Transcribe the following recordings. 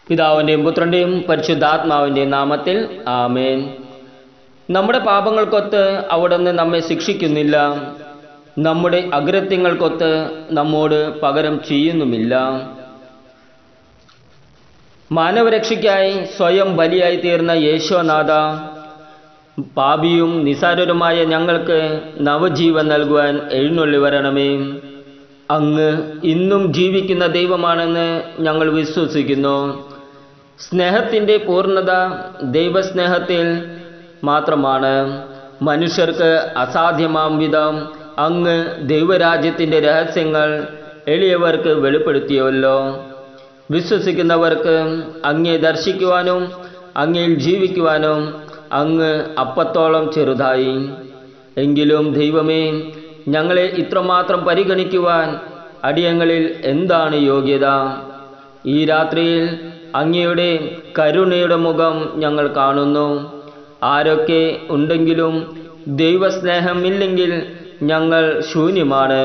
പിതാവിൻ്റെയും പുത്രൻ്റെയും പരിശുദ്ധാത്മാവിൻ്റെയും നാമത്തിൽ ആമേൻ. നമ്മുടെ പാപങ്ങൾക്കൊത്ത് അവിടുന്ന് നമ്മെ ശിക്ഷിക്കുന്നില്ല, നമ്മുടെ അകൃത്യങ്ങൾക്കൊത്ത് നമ്മോട് പകരം ചെയ്യുന്നുമില്ല. മാനവരക്ഷയ്ക്കായി സ്വയം ബലിയായി തീർന്ന യേശോനാഥ, പാപിയും നിസാരരുമായ ഞങ്ങൾക്ക് നവജീവൻ നൽകുവാൻ എഴുന്നള്ളി വരണമേ. അങ്ങ് ഇന്നും ജീവിക്കുന്ന ദൈവമാണെന്ന് ഞങ്ങൾ വിശ്വസിക്കുന്നു. സ്നേഹത്തിൻ്റെ പൂർണ്ണത ദൈവസ്നേഹത്തിൽ മാത്രമാണ്. മനുഷ്യർക്ക് അസാധ്യമാം വിധം അങ്ങ് ദൈവരാജ്യത്തിൻ്റെ രഹസ്യങ്ങൾ എളിയവർക്ക് വെളിപ്പെടുത്തിയല്ലോ. വിശ്വസിക്കുന്നവർക്ക് അങ്ങയെ ദർശിക്കുവാനും അങ്ങയിൽ ജീവിക്കുവാനും അങ്ങ് അപ്പത്തോളം ചെറുതായി. എങ്കിലും ദൈവമേ, ഞങ്ങളെ ഇത്രമാത്രം പരിഗണിക്കുവാൻ അടിയങ്ങളിൽ എന്താണ് യോഗ്യത? ഈ രാത്രിയിൽ അങ്ങയുടെ കരുണയുടെ മുഖം ഞങ്ങൾ കാണുന്നു. ആരൊക്കെ ഉണ്ടെങ്കിലും ദൈവസ്നേഹമില്ലെങ്കിൽ ഞങ്ങൾ ശൂന്യമാണ്.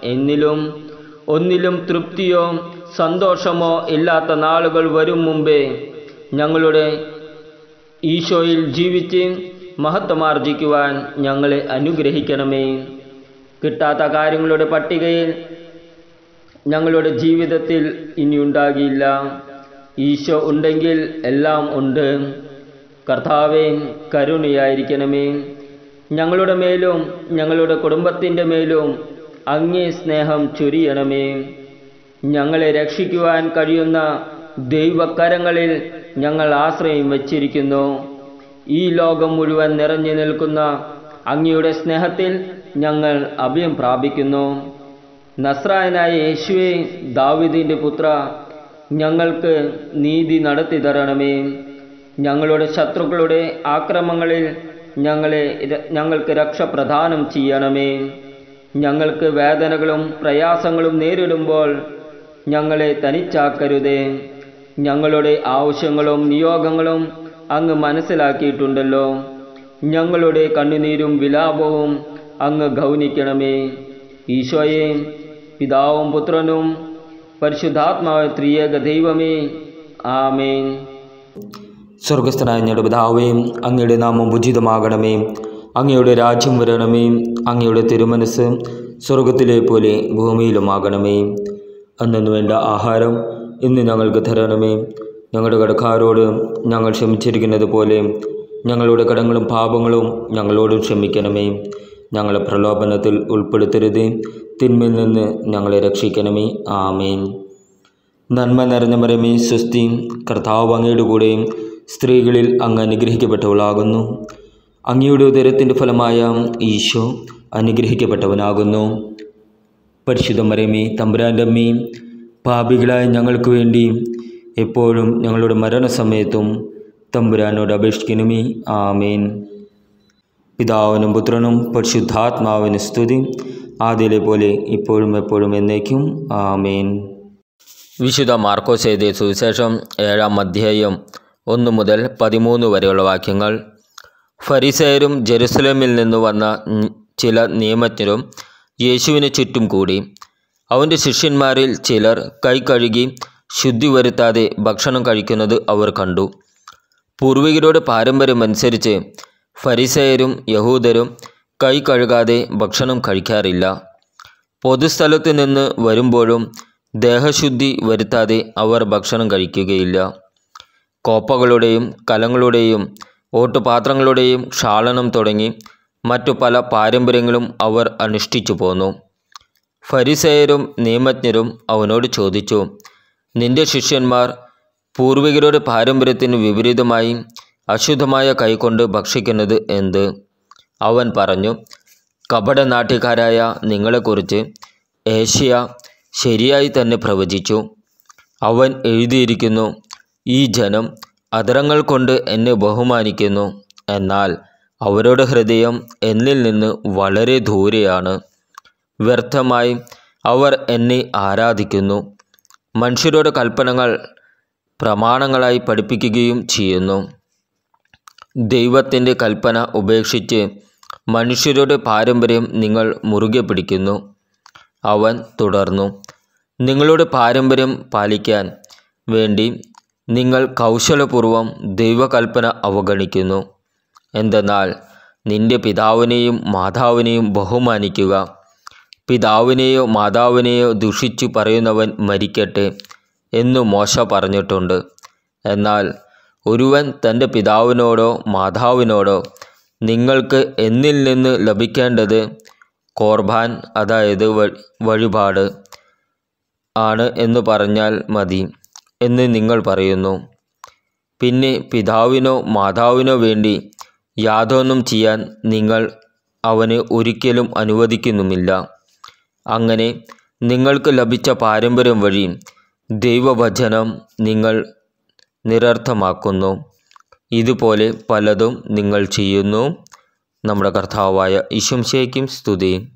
ഒന്നിലും തൃപ്തിയോ സന്തോഷമോ ഇല്ലാത്ത നാളുകൾ വരും മുമ്പേ ഞങ്ങളുടെ ഈശോയിൽ ജീവിച്ച് മഹത്വമാർജിക്കുവാൻ ഞങ്ങളെ അനുഗ്രഹിക്കണമേ. കിട്ടാത്ത കാര്യങ്ങളുടെ പട്ടികയിൽ ഞങ്ങളുടെ ജീവിതത്തിൽ ഇനിയുണ്ടാകില്ല. ഈശോ ഉണ്ടെങ്കിൽ എല്ലാം ഉണ്ട്. കർത്താവേ, കരുണയായിരിക്കണമേ. ഞങ്ങളുടെ മേലും ഞങ്ങളുടെ കുടുംബത്തിൻ്റെ മേലും അങ്ങേ സ്നേഹം ചൊരിയണമേ. ഞങ്ങളെ രക്ഷിക്കുവാൻ കഴിയുന്ന ദൈവകരങ്ങളിൽ ഞങ്ങൾ ആശ്രയം വച്ചിരിക്കുന്നു. ഈ ലോകം മുഴുവൻ നിറഞ്ഞു നിൽക്കുന്ന അങ്ങയുടെ സ്നേഹത്തിൽ ഞങ്ങൾ അഭയം പ്രാപിക്കുന്നു. നസ്രായനായ യേശുവേ, ദാവീദിൻ്റെ പുത്ര, ഞങ്ങൾക്ക് നീതി നടത്തി തരണമേ. ഞങ്ങളുടെ ശത്രുക്കളുടെ ആക്രമണങ്ങളിൽ ഞങ്ങൾക്ക് രക്ഷ പ്രദാനം ചെയ്യണമേ. ഞങ്ങൾക്ക് വേദനകളും പ്രയാസങ്ങളും നേരിടുമ്പോൾ ഞങ്ങളെ തനിച്ചാക്കരുതേ. ഞങ്ങളുടെ ആവശ്യങ്ങളും നിയോഗങ്ങളും അങ്ങ് മനസ്സിലാക്കിയിട്ടുണ്ടല്ലോ. ഞങ്ങളുടെ കണ്ണുനീരും വിലാപവും അങ്ങ് ഗൗനിക്കണമേ. ഈശോയെ, പിതാവും പുത്രനും പരിശുദ്ധാത്മാവ് ത്രിയേക ദൈവമേ, ആമേൻ. സ്വർഗസ്ഥനായ ഞങ്ങളുടെ പിതാവേ, അങ്ങയുടെ നാമം ഉചിതമാകണമേ. അങ്ങയുടെ രാജ്യം വരണമേ. അങ്ങയുടെ തിരുമനസ് സ്വർഗത്തിലെ പോലെ ഭൂമിയിലുമാകണമേ. അന്നു വേണ്ട ആഹാരം ഇന്ന് ഞങ്ങൾക്ക് തരണമേ. ഞങ്ങളുടെ കടക്കാരോട് ഞങ്ങൾ ക്ഷമിച്ചിരിക്കുന്നത് പോലെ ഞങ്ങളുടെ കടങ്ങളും പാപങ്ങളും ഞങ്ങളോട് ക്ഷമിക്കണമേ. ഞങ്ങളെ പ്രലോഭനത്തിൽ ഉൾപ്പെടുത്തരുതേ, തിന്മയിൽ നിന്ന് ഞങ്ങളെ രക്ഷിക്കണമേ. ആമേൻ. നന്മ നിറഞ്ഞ മറിയമേ, സ്വസ്തി, കർത്താവ് അങ്ങയുടെ കൂടെ സ്ത്രീകളിൽ അങ്ങ് അനുഗ്രഹിക്കപ്പെട്ടവളാകുന്നു. അങ്ങയുടെ ഉദരത്തിൻ്റെ ഫലമായ ഈശോ അനുഗ്രഹിക്കപ്പെട്ടവനാകുന്നു. പരിശുദ്ധ മറിയമേ, തമ്പുരാൻ്റെ അമ്മേ, പാപികളായ ഞങ്ങൾക്ക് വേണ്ടി എപ്പോഴും ഞങ്ങളുടെ മരണസമയത്തും തമ്പുരാനോട് അപേക്ഷിക്കണമേ. ആമേൻ. പിതാവിനും പുത്രനും പരിശുദ്ധാത്മാവിന് സ്തുതി, ആദ്യയിലെ പോലെ ഇപ്പോഴും എപ്പോഴും എന്നേക്കും. ആമേൻ. വിശുദ്ധ മാർക്കോസ് എഴുതിയ സുവിശേഷം 7-ാം അധ്യായം 1 മുതൽ 13 വരെയുള്ള വാക്യങ്ങൾ. ഫരിസേയരും ജെറുസലേമിൽ നിന്ന് വന്ന ചില നിയമജ്ഞരും യേശുവിന് ചുറ്റും കൂടി. അവൻ്റെ ശിഷ്യന്മാരിൽ ചിലർ കൈ കഴുകി ശുദ്ധി വരുത്താതെ ഭക്ഷണം കഴിക്കുന്നത് അവർ കണ്ടു. പൂർവികരുടെ പാരമ്പര്യമനുസരിച്ച് ഫരിസേയരും യഹൂദരും കൈ കഴുകാതെ ഭക്ഷണം കഴിക്കാറില്ല. പൊതുസ്ഥലത്ത് നിന്ന് വരുമ്പോഴും ദേഹശുദ്ധി വരുത്താതെ അവർ ഭക്ഷണം കഴിക്കുകയില്ല. കോപ്പകളുടെയും കലങ്ങളുടെയും ഓട്ടുപാത്രങ്ങളുടെയും ക്ഷാളനം തുടങ്ങി മറ്റു പല പാരമ്പര്യങ്ങളും അവർ അനുഷ്ഠിച്ചു പോന്നു. ഫരിസേയരും നിയമജ്ഞരും അവനോട് ചോദിച്ചു, നിന്റെ ശിഷ്യന്മാർ പൂർവികരുടെ പാരമ്പര്യത്തിന് വിപരീതമായി അശുദ്ധമായ കൈകൊണ്ട് ഭക്ഷിക്കുന്നത് എന്ത്? അവൻ പറഞ്ഞു, കപടനാട്യക്കാരായ നിങ്ങളെക്കുറിച്ച് ഏഷ്യ ശരിയായി തന്നെ പ്രവചിച്ചു. അവൻ എഴുതിയിരിക്കുന്നു, ഈ ജനം അധരങ്ങൾ കൊണ്ട് എന്നെ ബഹുമാനിക്കുന്നു, എന്നാൽ അവരുടെ ഹൃദയം എന്നിൽ നിന്ന് വളരെ ദൂരെയാണ്. വ്യർത്ഥമായി അവർ എന്നെ ആരാധിക്കുന്നു. മനുഷ്യരുടെ കൽപ്പനകൾ പ്രമാണങ്ങളായി പഠിപ്പിക്കുകയും ചെയ്യുന്നു. ദൈവത്തിൻ്റെ കൽപ്പന ഉപേക്ഷിച്ച് മനുഷ്യരുടെ പാരമ്പര്യം നിങ്ങൾ മുറുകെ പിടിക്കുന്നു. അവൻ തുടർന്നു, നിങ്ങളുടെ പാരമ്പര്യം പാലിക്കാൻ വേണ്ടി നിങ്ങൾ കൗശലപൂർവം ദൈവകൽപ്പന അവഗണിക്കുന്നു. എന്തെന്നാൽ നിന്റെ പിതാവിനെയും മാതാവിനെയും ബഹുമാനിക്കുക, പിതാവിനെയോ മാതാവിനെയോ ദുഷിച്ചു പറയുന്നവൻ മരിക്കട്ടെ എന്നു മോശ പറഞ്ഞിട്ടുണ്ട്. എന്നാൽ ഒരുവൻ തൻ്റെ പിതാവിനോടോ മാതാവിനോടോ നിങ്ങൾക്ക് എന്നിൽ നിന്ന് ലഭിക്കേണ്ടത് കോർബാൻ, അതായത് വഴിപാട് ആണ് എന്ന് പറഞ്ഞാൽ മതി എന്ന് നിങ്ങൾ പറയുന്നു. പിന്നെ പിതാവിനോ മാതാവിനോ വേണ്ടി യാതൊന്നും ചെയ്യാൻ നിങ്ങൾ അവന് ഒരിക്കലും അനുവദിക്കുന്നുമില്ല. അങ്ങനെ നിങ്ങൾക്ക് ലഭിച്ച പാരമ്പര്യം വഴി ദൈവവചനം നിങ്ങൾ നിരർത്ഥമാക്കുന്നു. ഇതുപോലെ പലതും നിങ്ങൾ ചെയ്യുന്നു. നമ്മുടെ കർത്താവായ ഈശോ മിശിഹായ്ക്കും സ്തുതി.